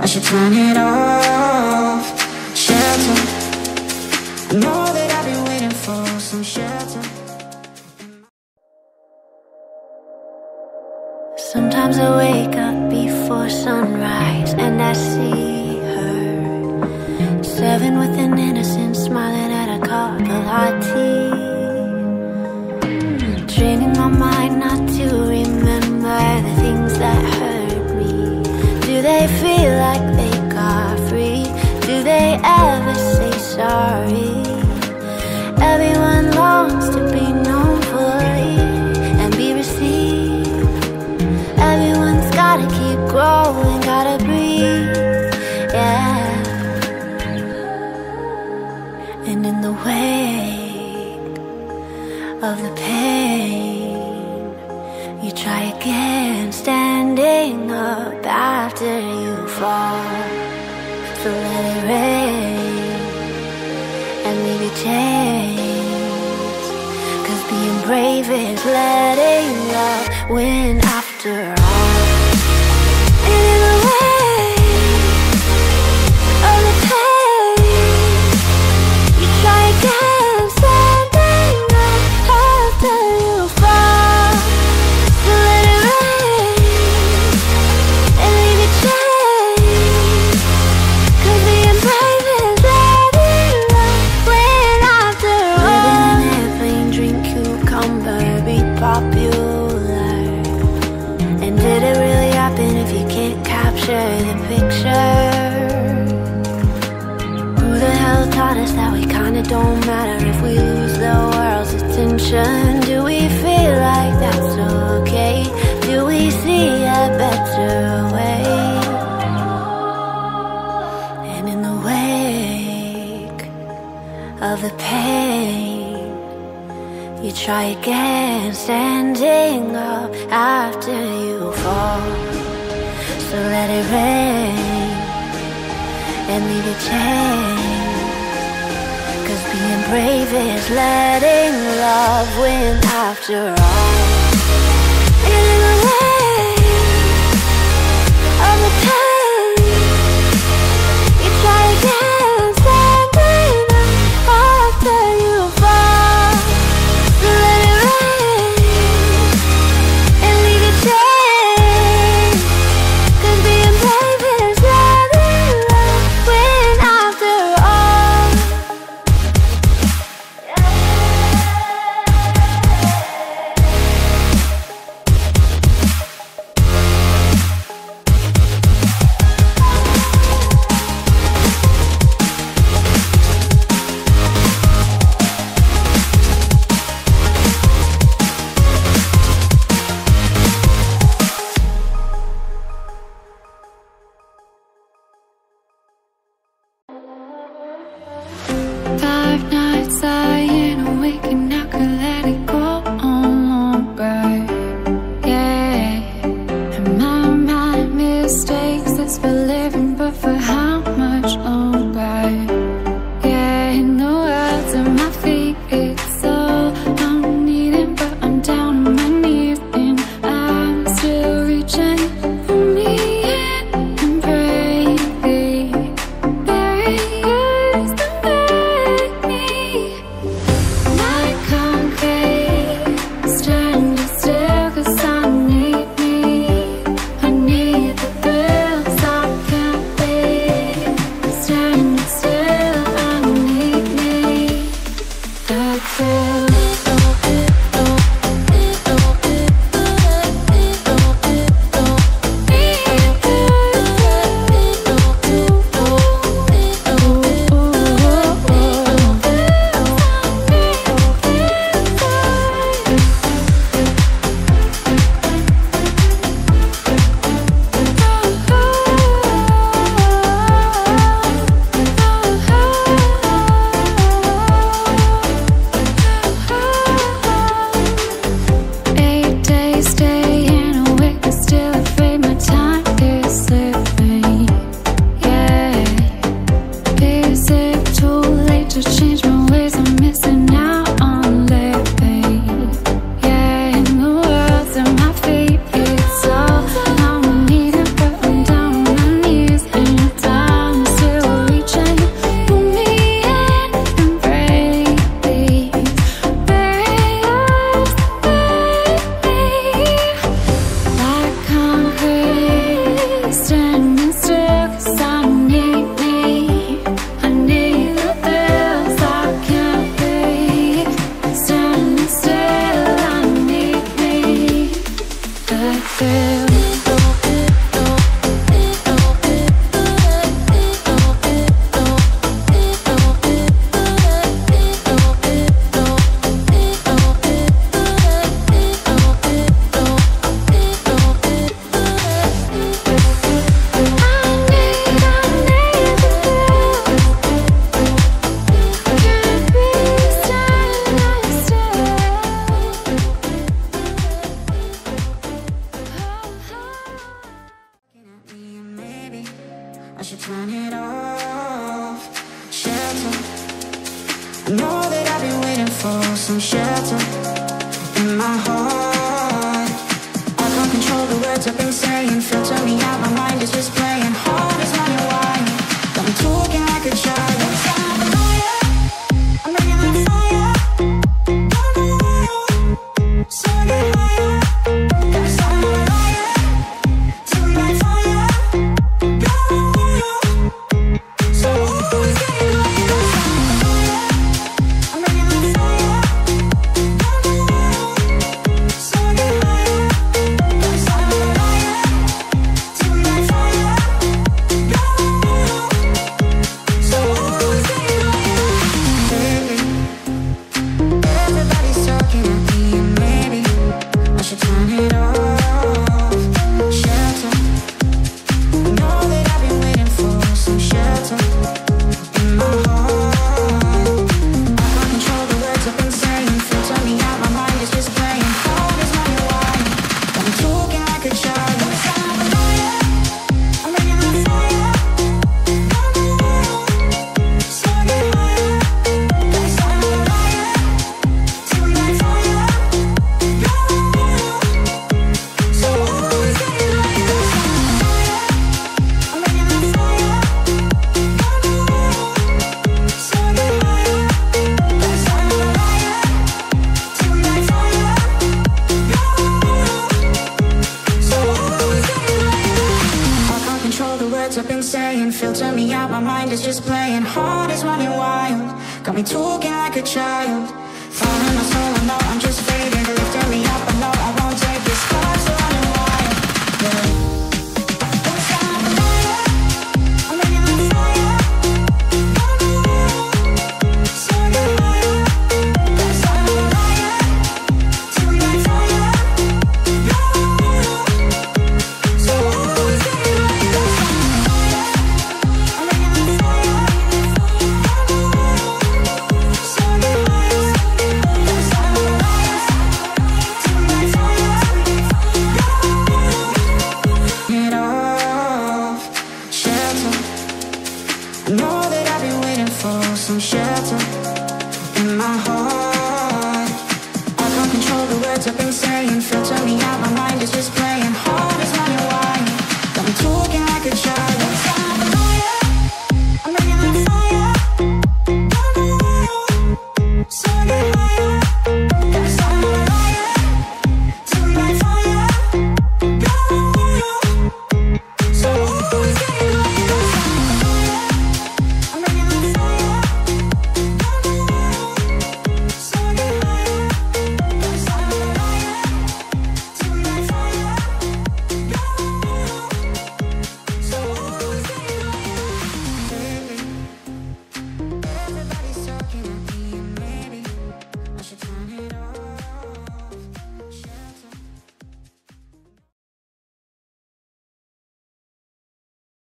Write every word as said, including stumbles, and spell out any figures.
should turn it off. Shelter, I know that I've been waiting for some shelter. Sometimes I wake up before sunrise and I see her, serving with an innocent smiling at a cup of hot tea, training my mind not to remember the things that hurt me. Do they feel like they got free? Do they ever say sorry? Everyone longs to be known for it and be received. Everyone's gotta keep growing, gotta breathe, yeah. And in the wake of the pain, you try again, standing up after you fall. So let it rain and leave your chains, 'cause being brave is letting love win after all. And in the wake of the pain, you try again, standing up after you fall. So let it rain and leave your chains, 'cause being brave is letting love win after all. Living an airplane, drink cucumber, be popular. And did it really happen if you can't capture the picture? Who the hell taught us that we kinda don't matter if we lose the world's attention? Do we feel like that's okay? Do we see a better way? And in the wake of the pain, you try again, standing up after you fall. So let it rain and leave your chains, 'cause being brave is letting love win after all. And in the wake of the pain, you try again, standing up after you fall. So let it rain and leave your chains, 'cause being brave is letting love win after all. Five nights lying awake and I could let it go on longer. Yeah, and my mind mistakes that's for living, but for how much longer? Yeah, in the words of my feet, it's so I'm needing, but I'm down on my knees and I'm still reaching for me and breathing. Barriers that make me like concrete, standing still 'cause I need me. I need the thrills I can't be. Standing turn it off. Shelter. I know that I've been waiting for some shelter in my heart. I can't control the words I've been saying. Filter me out, my mind is just playing hard as running wine. Got me talking like a child. I'm bringing that fire. Don't know why. So I get higher. Got me starting on a riot. Till we light fire. Don't know why. So always getting higher. I'm bringing that fire. Don't know why. So I get higher. Got me starting on a riot. Till we light fire. Don't know why. So always getting higher. Everybody's talking at me, and maybe I should turn it off. Shelter. I know that I've been waiting for some shelter in my heart. I can't control the words I've been saying. Filter me out, my mind is just playing hard as money wine. Got me talking like a child. I'm bringing that fire. Don't know why. So I get higher. Got me starting on a riot. Till we light fire. Don't know why. So always getting higher. I'm bringing that fire. Don't know why. So I get higher. Got me starting on a riot. Till we light fire. Don't know why. So always getting higher. I can't control the words I've been saying. Filter me out, my mind is just playing hard is running wild. Got me talking like a child. Falling my soul, I know I'm just fading. Lifting me up, I know I won't take this. Cause I'm running wild. Yeah. Don't stop the fire. I'm bringing that fire. Don't know why. So I get higher. Got me starting on a riot. Till we light fire. Don't know why. So always getting higher. I'm bringing that fire. Don't know why. So I get higher. Got me starting on a riot. Till we light fire. Don't know why. Get off. Shelter. I know that I've been waiting for some shelter in my heart. I can't control the words I've been saying. Filter me out, my mind is just playing hard as money wine. Got me talking like a child.